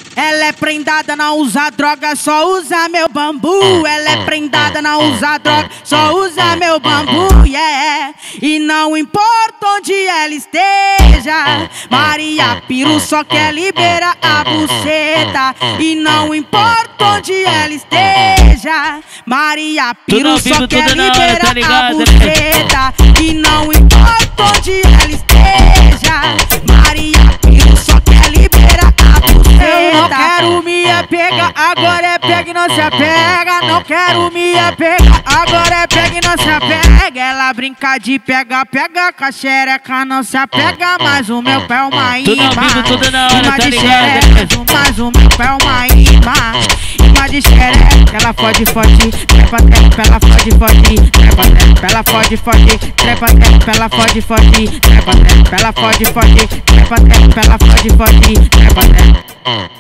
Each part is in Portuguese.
Ela é prendada, não usa droga, só usa meu bambu. Ela é prendada, não usa droga, só usa meu bambu, yeah. E não importa onde ela esteja, Maria Piru só quer liberar a buceta. E não importa onde ela esteja, Maria Piru só quer liberar a buceta. E não importa onde ela esteja, Maria Piru só quer liberar a buceta. Eu não quero me apegar, agora é pega e não se apega. Não quero me apegar, agora é pega e não se apega. Ela brinca de pega, pega com a xereca, não se apega. Mas o meu pé é uma imã, imã de xereca, mas o meu pé é uma imã, imã de xereca. Ela fode, fode, trepa, trepa, ela fode, fode, trepa, trepa, ela fode, fode, trepa, trepa, ela fode, fode, trepa, trepa, ela fode, fode, trepa, trepa, ela fode, fode, trepa, trepa.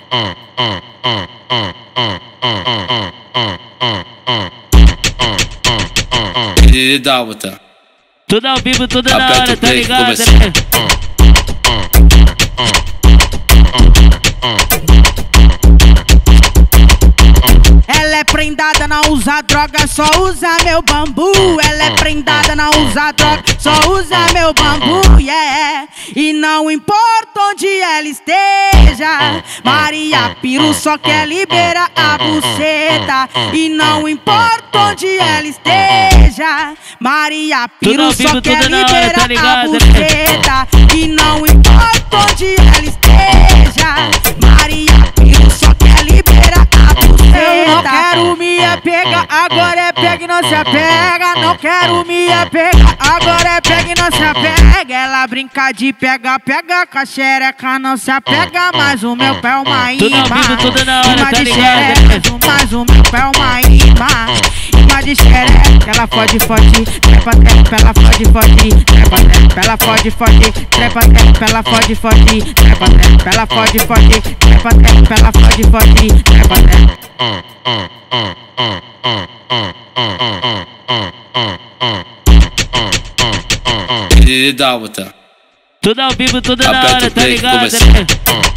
Ele dá outra. Tudo ao vivo, tudo na hora, tá ligado, né? Ela é prendada, não usa droga, só usa meu bambu. Ela é prendada, não usa droga, só usa meu bambu, yeah. E não importa onde ela esteja, Maria Piru só quer liberar a buceta. E não importa onde ela esteja, Maria Piru só quer liberar a buceta. E não importa onde ela esteja, Maria Piru só quer liberar a buceta. Eu não quero me apegar, agora é pega e não se apega. Não quero me apegar, agora é pega e não se apega. Ela brinca de pega, pega com a xereca, não se apega. Mas o meu pé é uma imã, imã de xereca, mas o meu pé é uma imã, imã de xereca. Ela fode, fode, trepa, trepa, ela fode, fode, trepa, trepa, ela fode, fode, trepa, trepa, ela fode, fode, trepa, trepa, ela fode, fode, trepa, trepa, ela fode, fode, trepa, trepa. Ele dá outra. Tudo ao vivo, tudo na hora, tá ligado, né?